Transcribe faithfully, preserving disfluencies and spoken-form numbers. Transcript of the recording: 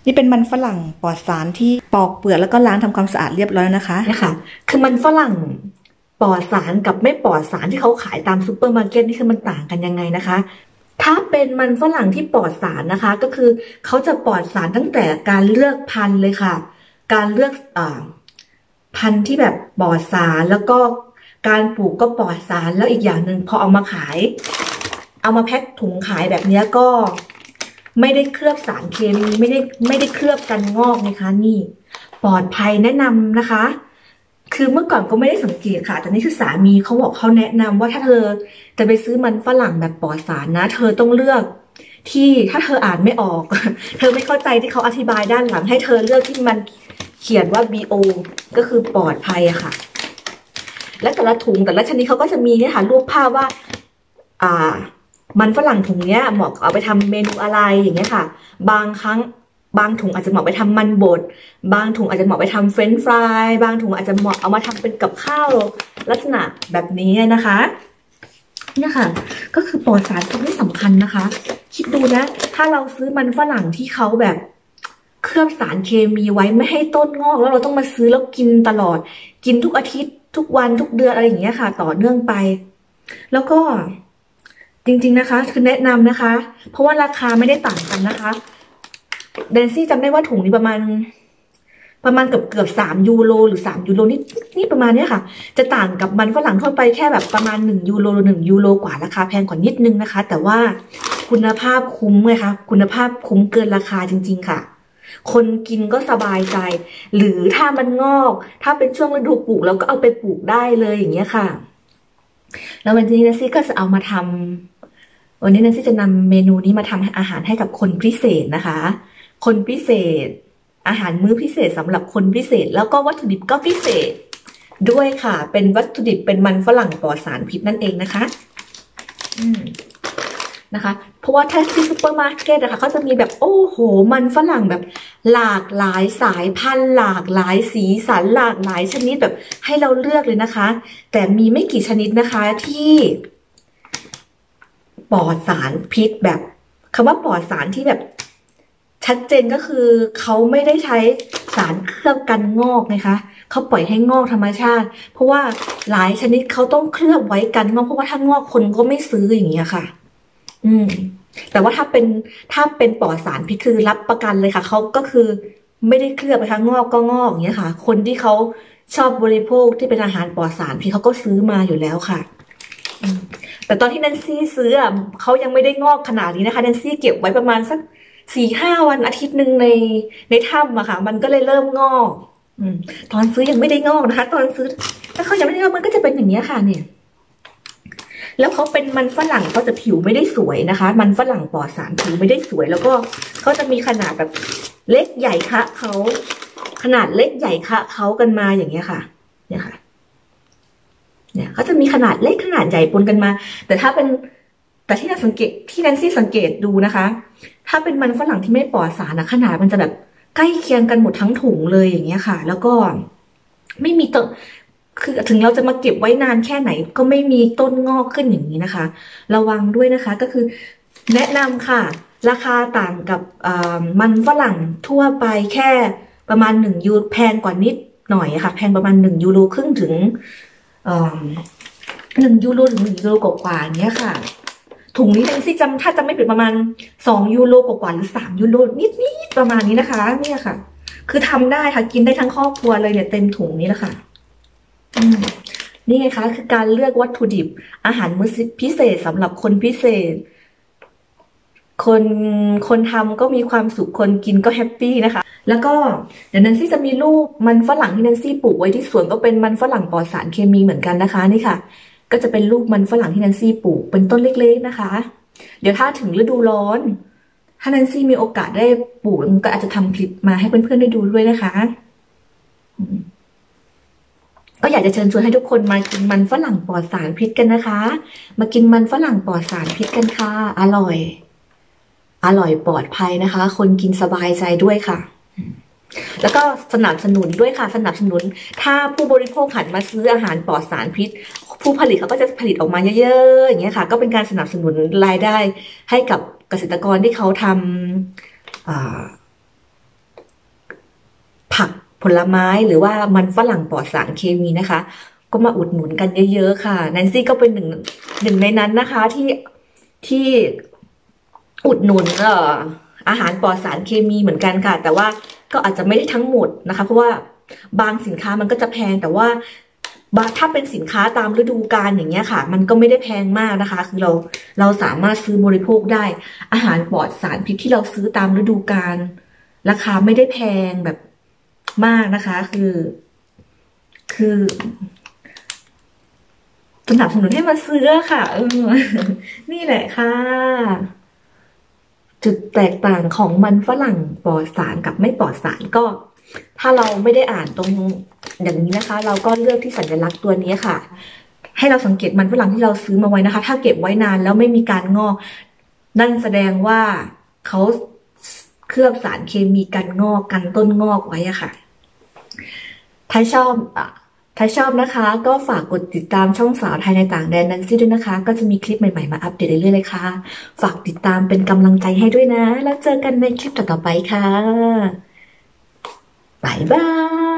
นี่เป็นมันฝรั่งปลอดสารที่ปอกเปลือกแล้วก็ล้างทำความสะอาดเรียบร้อยแล้วนะคะเนี่ยค่ะคือมันฝรั่งปลอดสารกับไม่ปลอดสารที่เขาขายตามซูเปอร์มาร์เก็ตนี่คือมันต่างกันยังไงนะคะถ้าเป็นมันฝรั่งที่ปลอดสารนะคะก็คือเขาจะปลอดสารตั้งแต่การเลือกพันธุ์เลยค่ะการเลือกอ่าพันธุ์ที่แบบปลอดสารแล้วก็การปลูกก็ปลอดสารแล้วอีกอย่างหนึ่งพอเอามาขายเอามาแพ็คถุงขายแบบนี้ก็ไม่ได้เคลือบสารเคมีไม่ได้ไม่ได้เคลือบกันงอกนะคะนี่ปลอดภัยแนะนำนะคะคือเมื่อก่อนก็ไม่ได้สังเกตค่ะแต่นี่คือสามีเขาบอกเขาแนะนำว่าถ้าเธอจะไปซื้อมันฝรั่งแบบปลอดสารนะเธอต้องเลือกที่ถ้าเธออ่านไม่ออกเธอไม่เข้าใจที่เขาอธิบายด้านหลังให้เธอเลือกที่มันเขียนว่า บี โอ ก็คือปลอดภัยอะค่ะและแต่ละถุงแต่ละชนิดเขาก็จะมีเนี่ยค่ะรูปภาพว่าอ่ามันฝรั่งถุงเนี้ยเหมาะเอาไปทำเมนูอะไรอย่างเงี้ยค่ะบางครั้งบางถุงอาจจะเหมาะไปทำมันบดบางถุงอาจจะเหมาะไปทำเฟรนช์ฟรายบางถุงอาจจะเหมาะเอามาทำเป็นกับข้าวลักษณะแบบนี้นะคะเนี่ยค่ะก็คือปลอดสารตรงนี้สำคัญนะคะคิดดูนะถ้าเราซื้อมันฝรั่งที่เขาแบบเคลือบสารเคมีไว้ไม่ให้ต้นงอกแล้วเราต้องมาซื้อแล้วกินตลอดกินทุกอาทิตย์ทุกวันทุกเดือนอะไรอย่างเงี้ยค่ะต่อเนื่องไปแล้วก็จริงๆนะคะคือแนะนำนะคะเพราะว่าราคาไม่ได้ต่างกันนะคะแดนซี่จำได้ว่าถุงนี้ประมาณประมาณเกือบเกือบสามยูโรหรือสามยูโรนี่นี่ประมาณนี้ค่ะจะต่างกับมันฝรั่งทั่วไปแค่แบบประมาณหนึ่งยูโรหนึ่งยูโรกว่าราคาแพงกว่านิดนึงนะคะแต่ว่าคุณภาพคุ้มไงคะคุณภาพคุ้มเกินราคาจริงๆค่ะคนกินก็สบายใจหรือถ้ามันงอกถ้าเป็นช่วงฤดูปลูกเราก็เอาไปปลูกได้เลยอย่างเงี้ยค่ะแล้ววันนี้แนนซี่ก็จะเอามาทำวันนี้แนนซี่จะนำเมนูนี้มาทำอาหารให้กับคนพิเศษนะคะคนพิเศษอาหารมื้อพิเศษสำหรับคนพิเศษแล้วก็วัตถุดิบก็พิเศษด้วยค่ะเป็นวัตถุดิบเป็นมันฝรั่งปลอดสารพิษนั่นเองนะคะอืมนะคะเพราะว่าถ้าที่ซูเปอร์มาร์เก็ตนะคะเขาจะมีแบบโอ้โหมันฝรั่งแบบหลากหลายสายพันธุ์หลากหลายสีสันหลากหลายชนิดแบบให้เราเลือกเลยนะคะแต่มีไม่กี่ชนิดนะคะที่ปลอดสารพิษแบบคำว่าปลอดสารที่แบบชัดเจนก็คือเขาไม่ได้ใช้สารเคลือบกันงอกนะคะเขาปล่อยให้งอกธรรมชาติเพราะว่าหลายชนิดเขาต้องเคลือบไว้กันงอกเพราะว่าถ้างอกคนก็ไม่ซื้ออย่างเงี้ยค่ะอืมแต่ว่าถ้าเป็นถ้าเป็นปลอดสารพิษคือรับประกันเลยค่ะเขาก็คือไม่ได้เคลือบนะคะงอกก็งอกอย่างเงี้ยค่ะคนที่เขาชอบบริโภคที่เป็นอาหารปลอดสารพิษเขาก็ซื้อมาอยู่แล้วค่ะแต่ตอนที่แนนซี่ซื้ออ่ะเขายังไม่ได้งอกขนาดนี้นะคะแนนซี่เก็บไว้ประมาณสักสี่ห้าวันอาทิตย์หนึ่งในในถ้ำอะค่ะมันก็เลยเริ่มงอกอืมตอนซื้อยังไม่ได้งอกนะคะตอนซื้อถ้าเขายังไม่ได้งอกมันก็จะเป็นอย่างนี้ค่ะเนี่ยแล้วเขาเป็นมันฝรั่งเขาจะผิวไม่ได้สวยนะคะมันฝรั่งปลอดสารผิวไม่ได้สวยแล้วก็เขาจะมีขนาดแบบเล็กใหญ่คะเขาขนาดเล็กใหญ่คะเขากันมาอย่างเงี้ยค่ะเนี่ยค่ะเนี่ยเขาจะมีขนาดเล็กขนาดใหญ่ปนกันมาแต่ถ้าเป็นแต่ที่เราสังเกตที่แนนซี่สังเกตดูนะคะถ้าเป็นมันฝรั่งที่ไม่ปลอดสารนะขนาดมันจะแบบใกล้เคียงกันหมดทั้งถุงเลยอย่างเงี้ยค่ะแล้วก็ไม่มีต้นคือถึงเราจะมาเก็บไว้นานแค่ไหนก็ไม่มีต้นงอกขึ้นอย่างนี้นะคะระวังด้วยนะคะก็คือแนะนำค่ะราคาต่างกับมันฝรั่งทั่วไปแค่ประมาณหนึ่งยูโรแพงกว่านิดหน่อยค่ะแพงประมาณหนึ่งยูโรครึ่งถึงหนึ่งยูโรถึงหนึ่งยูโรกว่าอย่างเงี้ยค่ะถุงนี้แนนซี่จำถ้าจำไม่ผิดประมาณสองยูโรกว่าหรือสามยูโรนิดๆประมาณนี้นะคะเนี่ยค่ะคือทำได้ค่ะกินได้ทั้งครอบครัวเลยเนี่ยเต็มถุงนี้แหละค่ะนี่ไงคะคือการเลือกวัตถุดิบอาหารมื้อพิเศษสำหรับคนพิเศษคนคนทำก็มีความสุขคนกินก็แฮปปี้นะคะแล้วก็เดี๋ยวแนนซี่จะมีรูปมันฝรั่งที่แนนซี่ปลูกไว้ที่สวนก็เป็นมันฝรั่งปลอดสารเคมีเหมือนกันนะคะนี่ค่ะก็จะเป็นลูกมันฝรั่งที่แนนซี่ปลูกเป็นต้นเล็กๆนะคะเดี๋ยวถ้าถึงฤดูร้อนถ้าแนนซี่มีโอกาสได้ปลูกก็อาจจะทำคลิปมาให้เพื่อนๆได้ดูด้วยนะคะก็อยากจะเชิญชวนให้ทุกคนมากินมันฝรั่งปลอดสารพิษกันนะคะมากินมันฝรั่งปลอดสารพิษกันค่ะอร่อยอร่อยปลอดภัยนะคะคนกินสบายใจด้วยค่ะแล้วก็สนับสนุนด้วยค่ะสนับสนุนถ้าผู้บริโภคหันมาซื้ออาหารปลอดสารพิษผู้ผลิตเขาก็จะผลิตออกมาเยอะๆอย่างเงี้ยค่ะก็เป็นการสนับสนุนรายได้ให้กับเกษตรกรที่เขาทำผลไม้หรือว่ามันฝรั่งปลอดสารเคมีนะคะ ก็มาอุดหนุนกันเยอะๆค่ะแนนซี่ก็เป็นหนึ่งหนึ่งในนั้นนะคะที่ที่อุดหนุนเอ่ออาหารปลอดสารเคมีเหมือนกันค่ะแต่ว่าก็อาจจะไม่ได้ทั้งหมดนะคะเพราะว่าบางสินค้ามันก็จะแพงแต่ว่าถ้าเป็นสินค้าตามฤดูกาลอย่างเงี้ยค่ะมันก็ไม่ได้แพงมากนะคะคือเราเราสามารถซื้อบริโภคได้อาหารปลอดสารพิษที่เราซื้อตามฤดูกาลราคาไม่ได้แพงแบบมากนะคะคือคือสนับสนุนให้มาซื้อค่ะเออนี่แหละค่ะจุดแตกต่างของมันฝรั่งปลอดสารกับไม่ปลอดสารก็ ถ้าเราไม่ได้อ่านตรงอย่างนี้นะคะ เราก็เลือกที่สัญลักษณ์ตัวนี้ค่ะ ให้เราสังเกตมันฝรั่งที่เราซื้อมาไว้นะคะ ถ้าเก็บไว้นานแล้วไม่มีการงอกนั่นแสดงว่าเขาเคลือบสารเคมีกันงอกกันต้นงอกไว้อะค่ะ ถ้าชอบถ้าชอบนะคะก็ฝากกดติดตามช่องสาวไทยในต่างแดนนันซี่ด้วยนะคะก็จะมีคลิปใหม่ๆมาอัปเดตเรื่อยๆเลยค่ะฝากติดตามเป็นกำลังใจให้ด้วยนะแล้วเจอกันในคลิปต่อๆไปค่ะบ๊ายบาย